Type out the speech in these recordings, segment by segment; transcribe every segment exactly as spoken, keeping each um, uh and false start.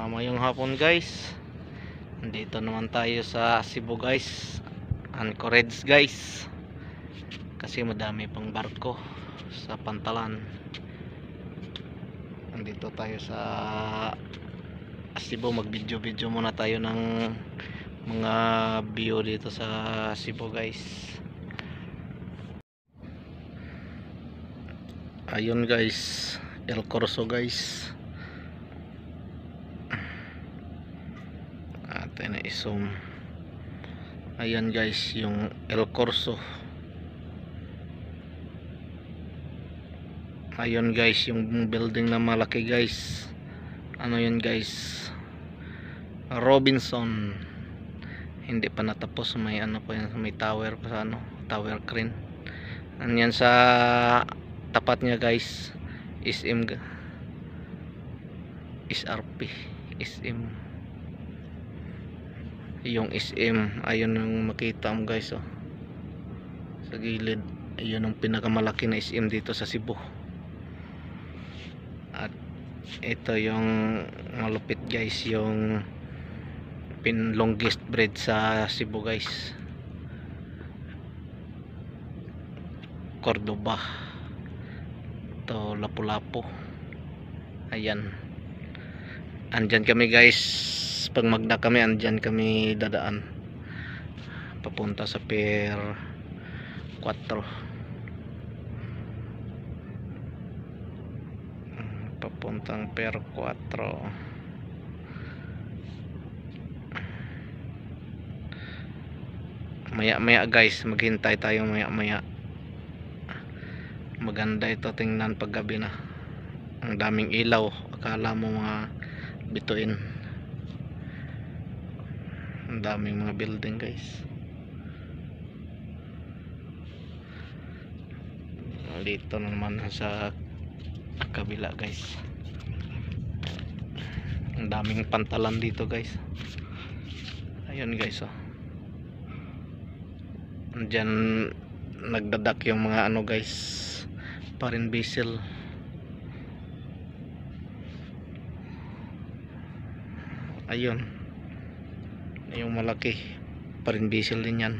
Uh, mayong hapon guys, dito naman tayo sa Cebu guys, Anchorage guys, kasi madami pang barko sa Pantalan. Nandito tayo sa Cebu, mag video video muna tayo ng mga view dito sa Cebu guys. Ayun guys, El Corso guys. Atin na i-zoom. Ayan guys, yung El Corso. Ayun guys, yung building na malaki guys. Ano yun guys? Robinson. Hindi pa natapos, may ano pa yan, may tower pa sa ano, tower crane. Anyan sa tapat niya guys, S M, S R P, S M. Yung S M, ayun yung makita mo guys, oh, sa gilid. Ayun ang pinakamalaki na S M dito sa Cebu. At ito yung malupit guys, yung pin longest bridge sa Cebu guys, Cordoba to Lapu-Lapu. Ayan, andyan kami guys, pag magda kami andyan kami dadaan papunta sa Pier four, papuntang Pier four. Maya maya guys, maghintay tayo maya maya. Maganda ito tingnan pag gabi na, ang daming ilaw, akala mo mga bituin. Ang daming mga building guys. Dito naman sa kabila guys, ang daming pantalan dito guys. Ayun guys, oh, andyan nagdadak yung mga ano guys, parin vessel. Ayun yung malaki, parin vessel din yan.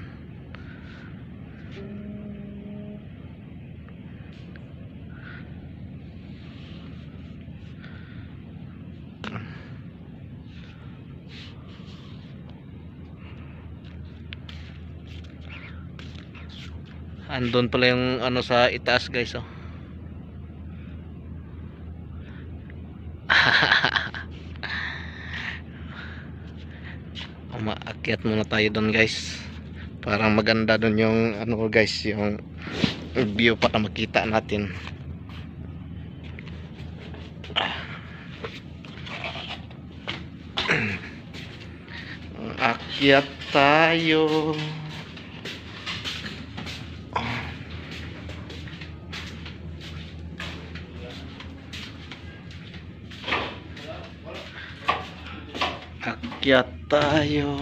Andun pala yung ano sa itaas guys, oh. Umaakyat muna tayo doon guys, parang maganda doon yung ano guys, yung view para makita natin. Akyat tayo. Akyat tayo.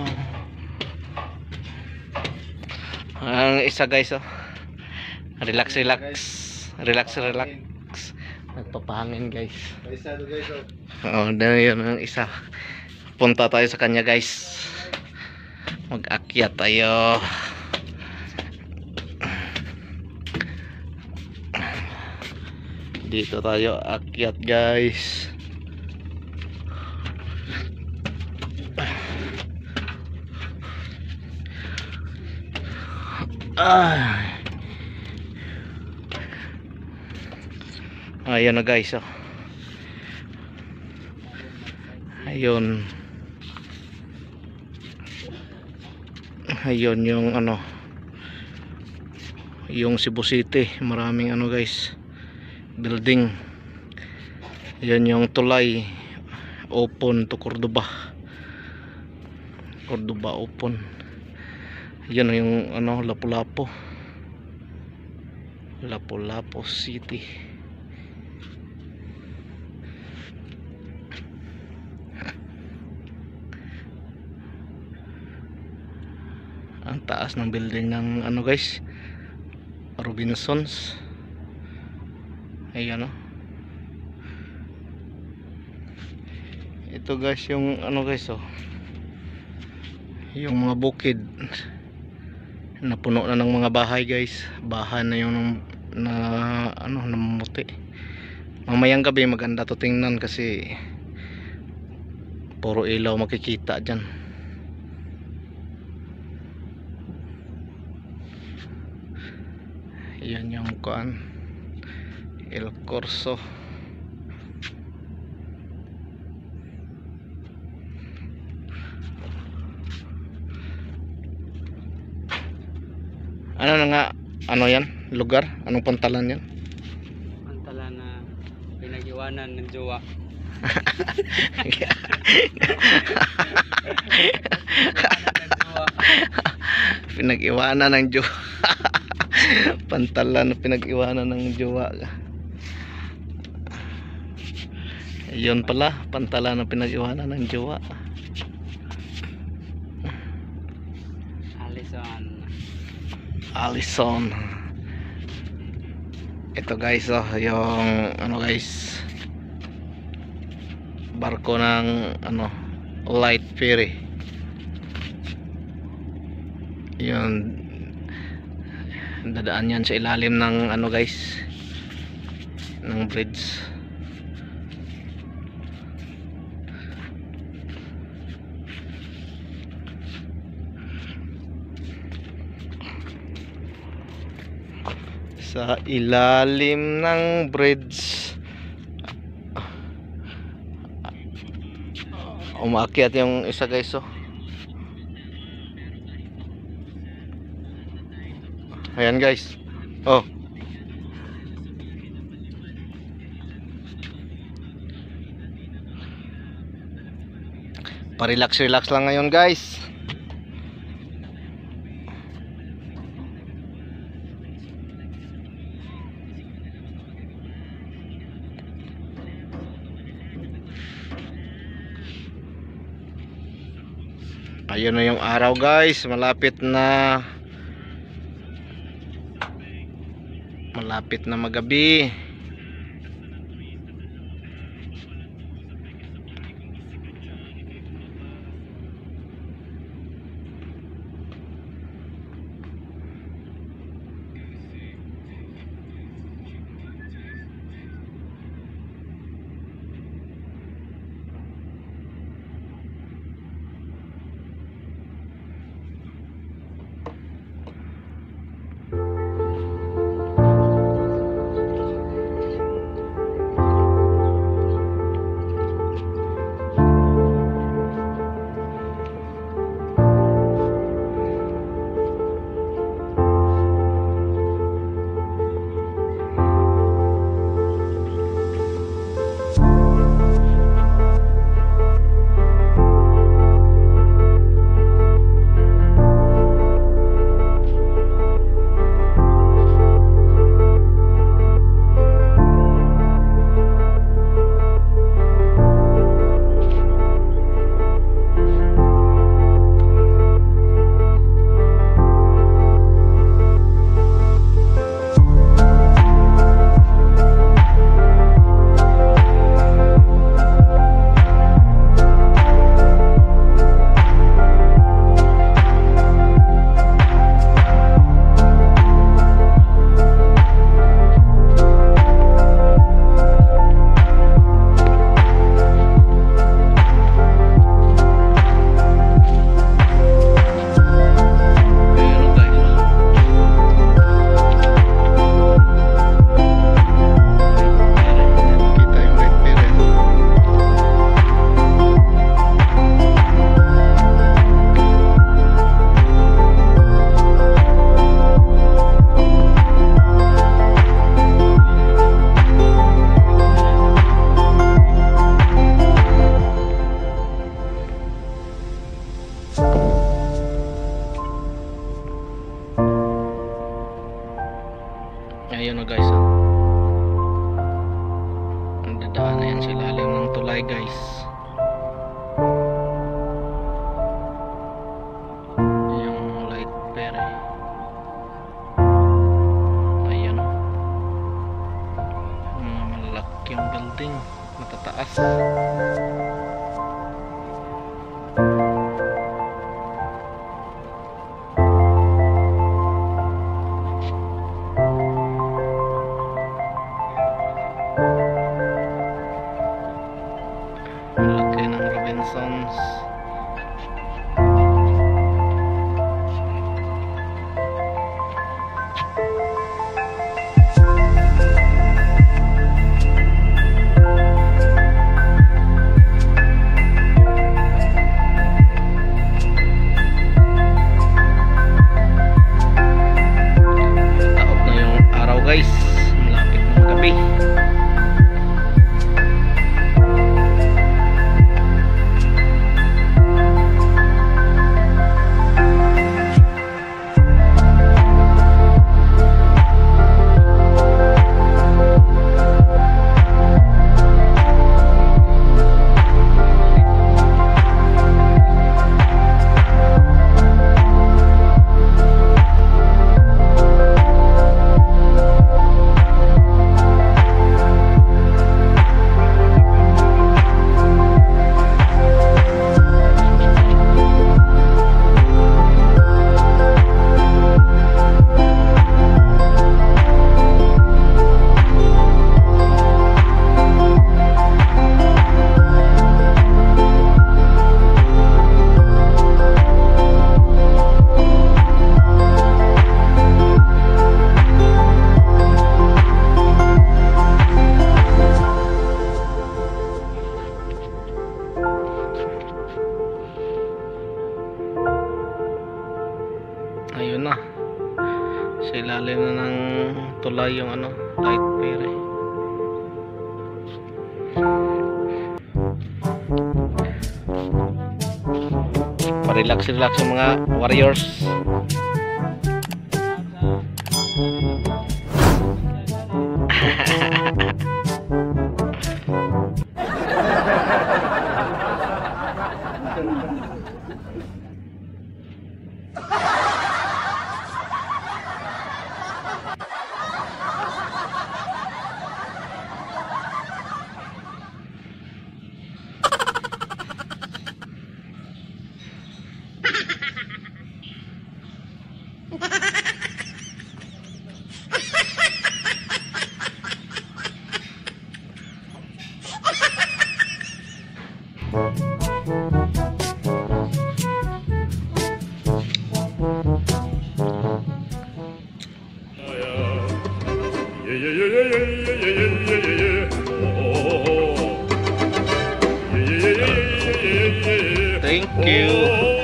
Ang isa guys, oh, relax relax relax relax, nagpapahangin guys. Oh, dan yun ang isa. Punta tayo sa kanya guys, mag-akyat tayo. Dito tayo akyat guys. Ah. Ayun na guys, oh. Ayun. Ayun yung ano, yung Cebu City, maraming ano guys, building. Ayun yung tulay open to Cordoba. Cordoba open. Yan yung ano, Lapu-Lapu, Lapu-Lapu City. Ang taas ng building ng ano guys, Robinsons. Ayan, oh. Ito guys yung ano guys, oh, yung mga bukid napuno na ng mga bahay guys. Bahay na yung na ano, namumuti. Mamayang gabi maganda to tingnan kasi puro ilaw makikita dyan. Yan yung kuan, El Corso. Ano na nga, ano yan? Lugar? Anong pantalan yan? Pantalan na pinag-iwanan ng jowa. Pinag-iwanan ng jowa. Pantalan na pinag-iwanan ng jowa. Yun pala, pantalan na pinag-iwanan ng jowa. Alison. Alison. Ito guys, oh, yung ano guys, barko ng ano, light ferry. Yun, dadaan yan sa ilalim ng ano guys, ng bridge. Sa ilalim ng bridge umaakyat yung isa guys, oh. Ayan guys, oh. Pa-relax relax lang ngayon guys. Ayun na yung araw guys, malapit na malapit na magabi. Ayun na guys, oh. Ang dadaan na yan sa ilalim ng tulay guys. Yung light ferry. Ayan, oh. Mga malalaking building, matataas. Robinsons. Taot na yung araw guys, malapit na magabi. Ayun na, sa ilalim na ng tulay yung ano, light pere. Pa-relax relax yung mga warriors. Thank you.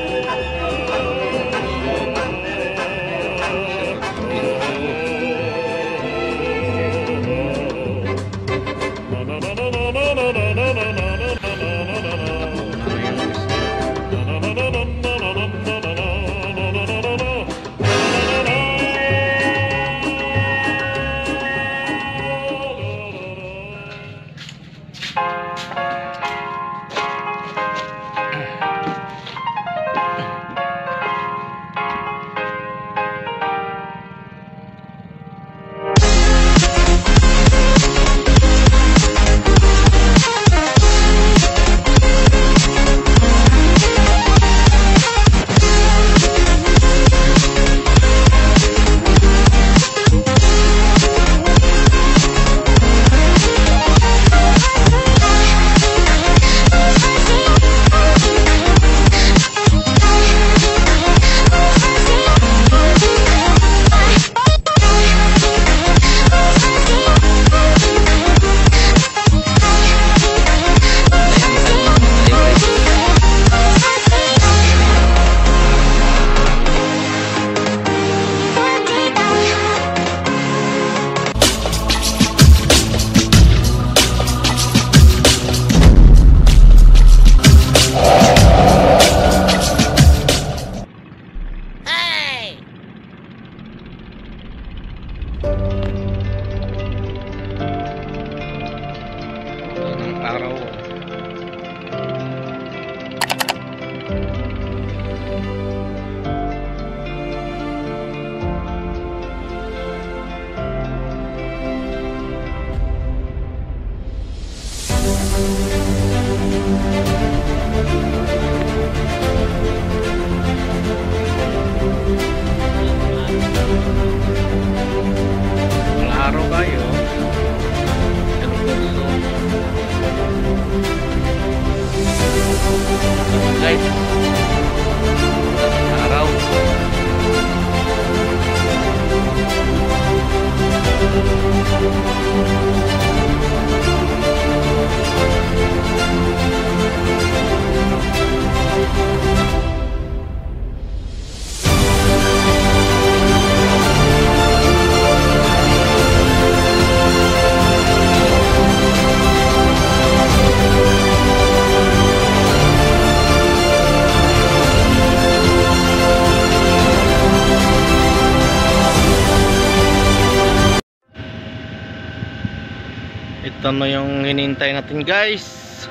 ito na yung hinihintay natin guys.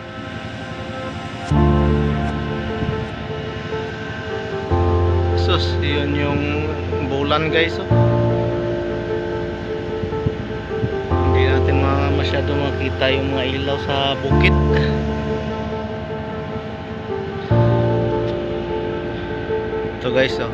Sus, yun yung bulan guys oh. Hindi natin ma masyado makita yung mga ilaw sa bukid. Ito guys oh.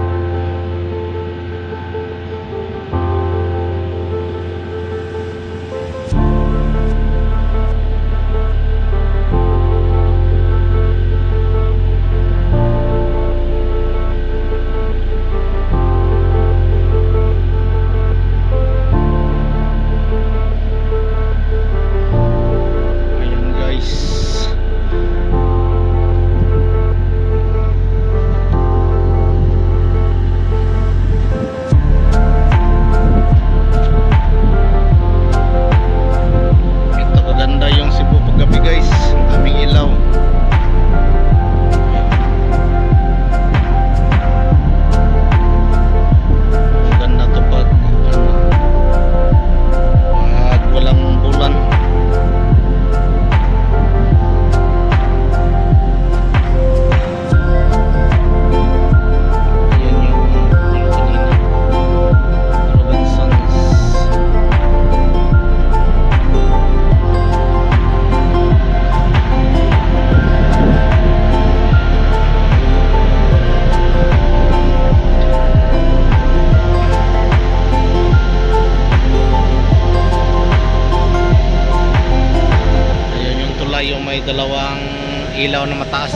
Yung may dalawang ilaw na mataas.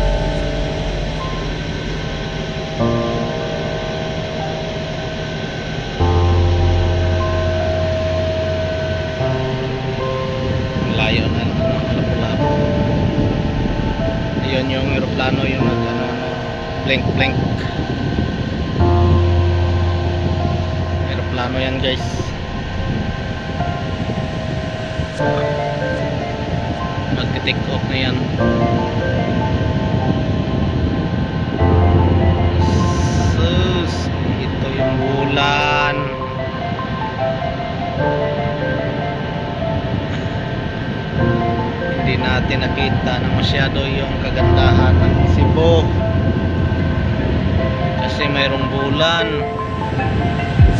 Layo na labo-labo. Ayun yung eroplano yung nag ano, blink blink. Eroplano yan guys. Mag-take off na yan. Sus, ito yung bulan. Hindi natin nakita na masyado yung kagandahan ng Cebu kasi mayroong bulan.